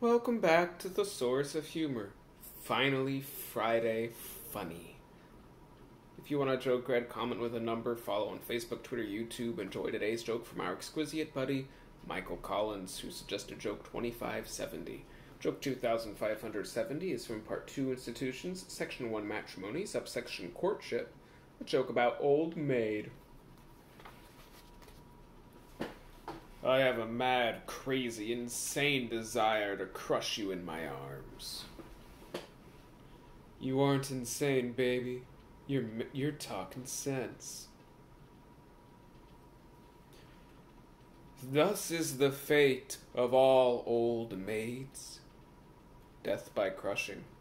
Welcome back to the source of humor. Finally, Friday funny. If you want to joke, read, comment with a number, follow on Facebook, Twitter, YouTube. Enjoy today's joke from our exquisite buddy Michael Collins, who suggested joke 2570. Joke 2570 is from Part 2 Institutions, Section 1 Matrimony, Subsection Courtship, a joke about Old Maid. I have a mad, crazy, insane desire to crush you in my arms. You aren't insane, baby. You're talking sense. Thus is the fate of all old maids. Death by crushing.